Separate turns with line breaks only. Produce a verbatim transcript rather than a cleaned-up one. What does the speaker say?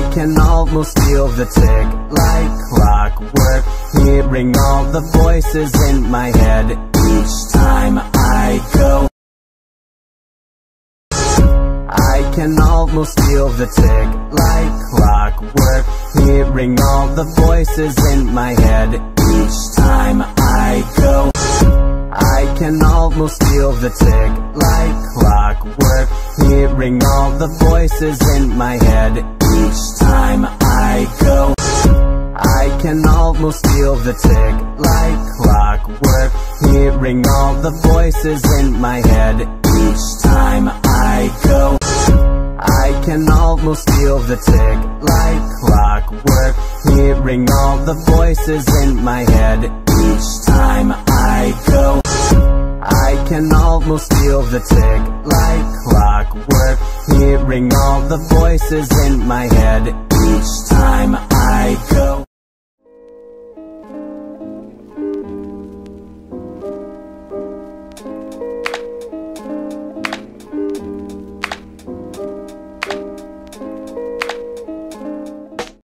I can almost feel the tick like clockwork, hearing all the voices in my head each time I go. I can almost feel the tick like clockwork, hearing all the voices in my head each time I go. I can almost feel the tick like clockwork, hearing all the voices in my head each time I go. I can almost feel the tick like clockwork, hearing all the voices in my head each time I go. I can almost feel the tick like clockwork, hearing all the voices in my head each time I go. I can almost feel the tick like clockwork, hearing all the voices in my head each time I go.